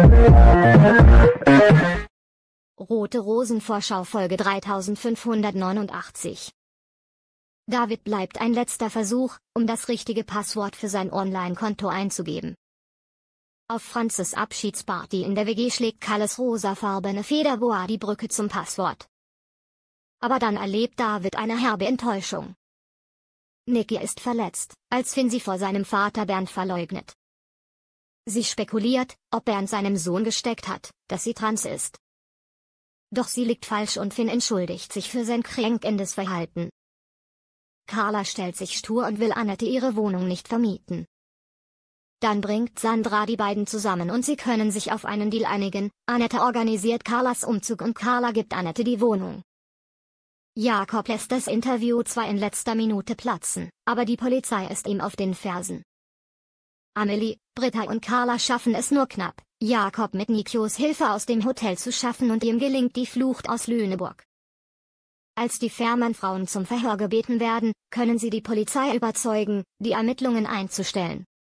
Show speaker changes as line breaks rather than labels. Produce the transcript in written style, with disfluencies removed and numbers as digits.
Rote Rosen Vorschau Folge 3589. David bleibt ein letzter Versuch, um das richtige Passwort für sein Online-Konto einzugeben. Auf Franzes Abschiedsparty in der WG schlägt Kalles rosafarbene Federboa die Brücke zum Passwort. Aber dann erlebt David eine herbe Enttäuschung. Nikki ist verletzt, als Finn sie vor seinem Vater Bernd verleugnet. Sie spekuliert, ob Bernd seinem Sohn gesteckt hat, dass sie trans ist. Doch sie liegt falsch und Finn entschuldigt sich für sein kränkendes Verhalten. Carla stellt sich stur und will Annette ihre Wohnung nicht vermieten. Dann bringt Sandra die beiden zusammen und sie können sich auf einen Deal einigen. Annette organisiert Carlas Umzug und Carla gibt Annette die Wohnung. Jakob lässt das Interview zwar in letzter Minute platzen, aber die Polizei ist ihm auf den Fersen. Amelie, Britta und Carla schaffen es nur knapp, Jakob mit Nikios Hilfe aus dem Hotel zu schaffen und ihm gelingt die Flucht aus Lüneburg. Als die Fährmann-Frauen zum Verhör gebeten werden, können sie die Polizei überzeugen, die Ermittlungen einzustellen.